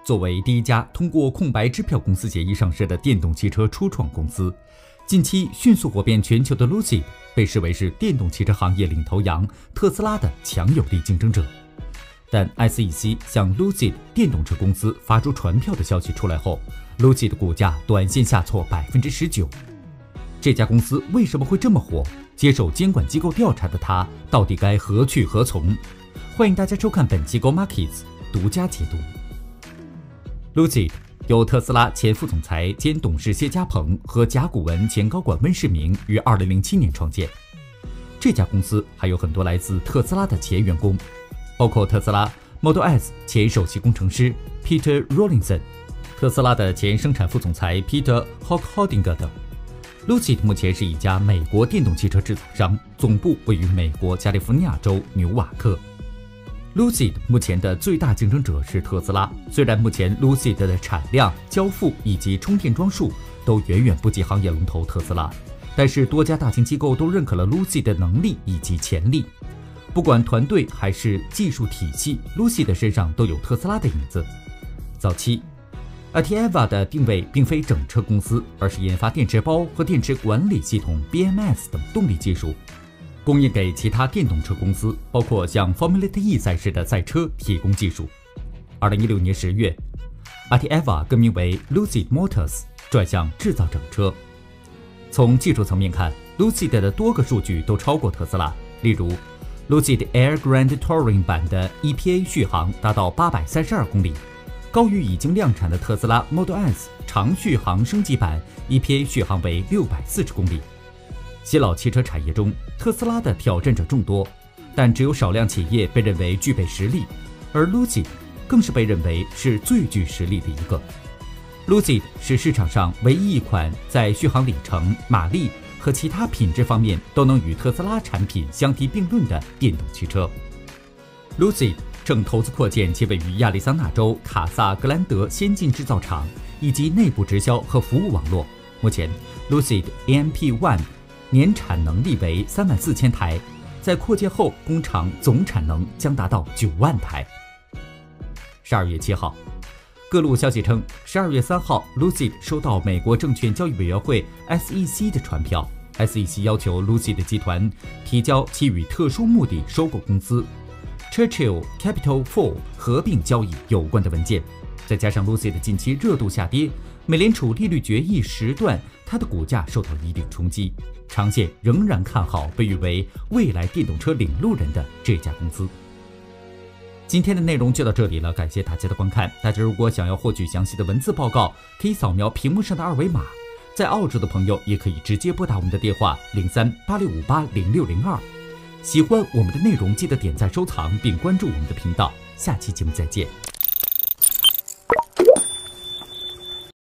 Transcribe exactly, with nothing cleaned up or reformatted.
作为第一家通过空白支票公司协议上市的电动汽车初创公司，近期迅速火遍全球的 Lucid 被视为是电动汽车行业领头羊特斯拉的强有力竞争者。但 S E C 向 Lucid 电动车公司发出传票的消息出来后 ，Lucid 的股价短线下挫百分之十九。这家公司为什么会这么火？接受监管机构调查的它，到底该何去何从？欢迎大家收看本期 Go Markets 独家解读。Lucid 由特斯拉前副总裁兼董事谢家鹏和甲骨文前高管温世明于二零零七年创建。这家公司还有很多来自特斯拉的前员工，包括特斯拉 Model S 前首席工程师 Peter Rawlinson， 特斯拉的前生产副总裁 Peter Hochholdinger 等。Lucid 目前是一家美国电动汽车制造商，总部位于美国加利福尼亚州纽瓦克。Lucid 目前的最大竞争者是特斯拉，虽然目前 Lucid 的产量、交付以及充电桩数都远远不及行业龙头特斯拉，但是多家大型机构都认可了 Lucid 的能力以及潜力。不管团队还是技术体系 ，Lucid 身上都有特斯拉的影子。早期 Altieva 的定位并非整车公司，而是研发电池包和电池管理系统 B M S 等动力技术，供应给其他电动车公司，包括像 Formula E 赛事的赛车提供技术。二零一六年十月 ，Altieva 更名为 Lucid Motors， 转向制造整车。从技术层面看 ，Lucid 的多个数据都超过特斯拉，例如 Lucid Air Grand Touring 版的 E P A 续航达到八百三十二公里，高于已经量产的特斯拉 Model S 长续航升级版 E P A 续航为六百四十公里。新老汽车产业中，特斯拉的挑战者众多，但只有少量企业被认为具备实力，而 Lucid 更是被认为是最具实力的一个。Lucid 是市场上唯一一款在续航里程、马力和其他品质方面都能与特斯拉产品相提并论的电动汽车。Lucid 正投资扩建其位于亚利桑那州卡萨格兰德先进制造厂以及内部直销和服务网络。目前 Lucid A M P 一年产能力为三万四千台，在扩建后工厂总产能将达到九万台。十二月七号，各路消息称，十二月三号 Lucid 收到美国证券交易委员会 S E C 的传票 ，S E C 要求 Lucid 集团提交其与特殊目的收购公司 Churchill Capital 四合并交易有关的文件。再加上 Lucid 近期热度下跌，美联储利率决议时段，它的股价受到一定冲击。长线仍然看好被誉为未来电动车领路人的这家公司。今天的内容就到这里了，感谢大家的观看。大家如果想要获取详细的文字报告，可以扫描屏幕上的二维码。在澳洲的朋友也可以直接拨打我们的电话零三八六五八零六零二。喜欢我们的内容，记得点赞、收藏并关注我们的频道。下期节目再见。